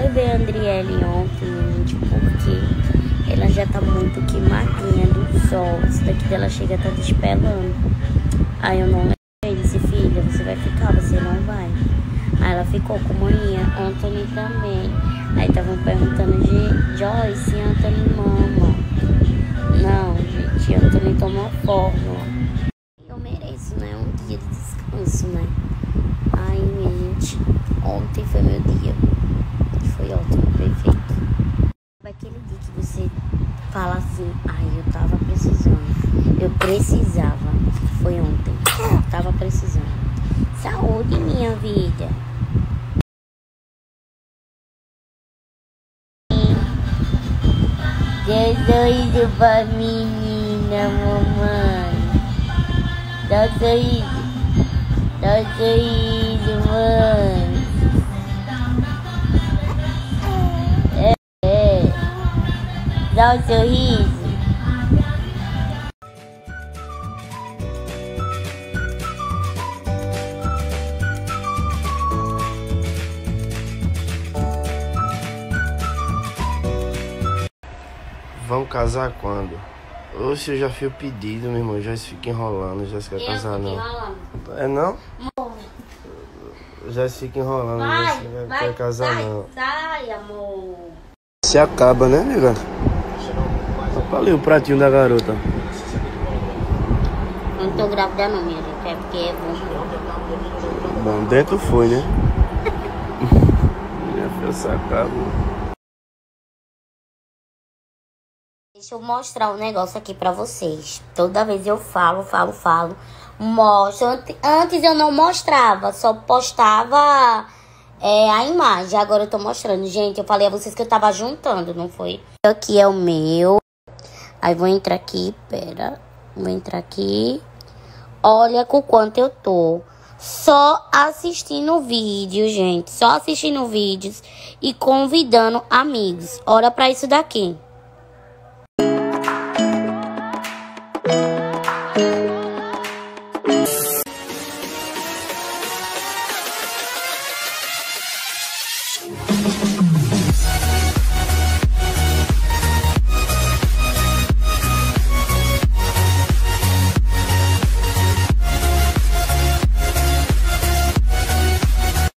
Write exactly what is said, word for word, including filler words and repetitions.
ver a Andriele ontem, gente, porque ela já tá muito queimadinha do sol. Isso daqui dela chega a tá despelando. Aí eu não lembro, disse, filha, você vai ficar, você não vai. Aí ela ficou com manhã, Anthony também. Aí estavam perguntando de Joyce e Anthony mama. Não, gente, Anthony toma fórmula. Eu mereço, né? Um dia de descanso, né? Ai, gente, ontem foi meu dia. Foi ótimo, perfeito. Aquele dia que você fala assim, ai, eu tava precisando. Eu precisava. Foi ontem. Eu tava precisando. Saúde, minha vida. Dá sorriso pra menina, mamãe. Dá sorriso. Dá sorriso, mãe. É, é. Dá um sorriso. Vão casar quando? Oxe, eu já fiz o pedido, meu irmão. Já se fica enrolando, já se quer casar não. Enrolando. É não? Amor. Já se fica enrolando, Vai, já se quer, vai, quer casar sai, não. sai, amor. Se acaba, né, nega? Olha ali o pratinho da garota. Não tô grávida não, minha gente. É porque é bom. Bom, dentro foi, né? Minha filha se acaba. Deixa eu mostrar um negócio aqui pra vocês. Toda vez eu falo, falo, falo. Mostro. Antes eu não mostrava, só postava é, a imagem. Agora eu tô mostrando. Gente, eu falei a vocês que eu tava juntando, não foi? Aqui é o meu. Aí vou entrar aqui, pera. Vou entrar aqui. Olha com quanto eu tô. Só assistindo vídeo, gente. Só assistindo vídeos e convidando amigos. Olha pra isso daqui.